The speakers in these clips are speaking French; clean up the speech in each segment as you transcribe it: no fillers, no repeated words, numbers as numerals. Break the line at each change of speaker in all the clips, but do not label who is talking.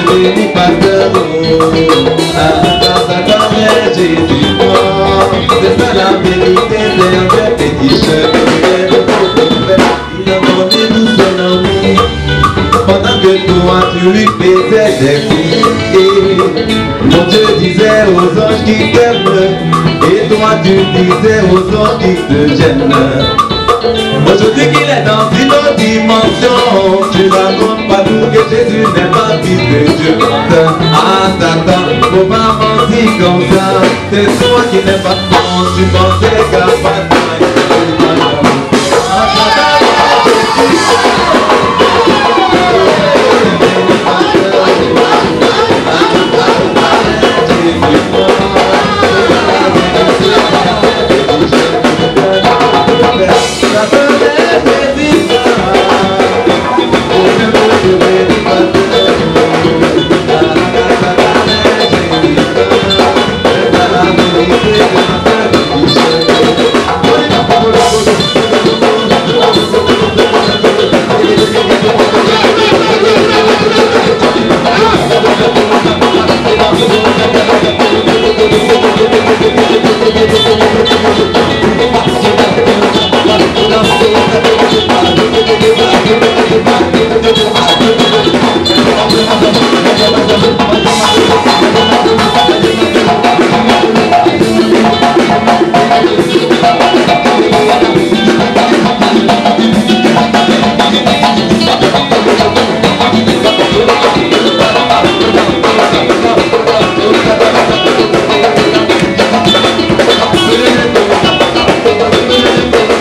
bénis pas de l'eau. Jésus mort, c'est ça la vérité d'un vrai péticheur. Il a donné tout son amour, pendant que toi tu lui faisais des coups. Mon Dieu disait aux anges qui t'aiment, et toi tu disais aux anges qui te gênent. Aujourd'hui qu'il est dans une autre dimension, tu racontes pas tout que Jésus n'est pas fils de Dieu. Ah Satan, faut pas mentir comme ça, c'est toi qui n'es pas bon, tu pensais qu'à pas de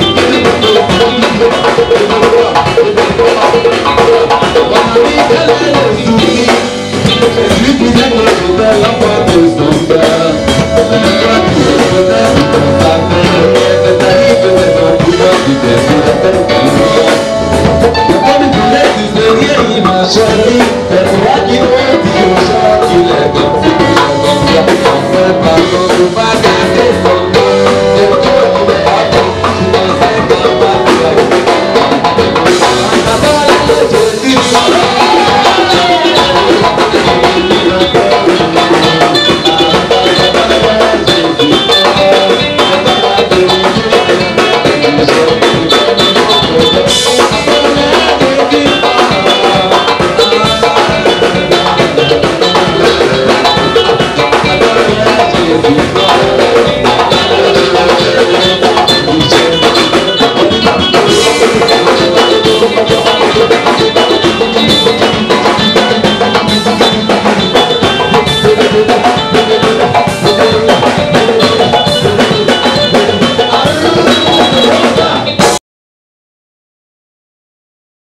Hallelujah.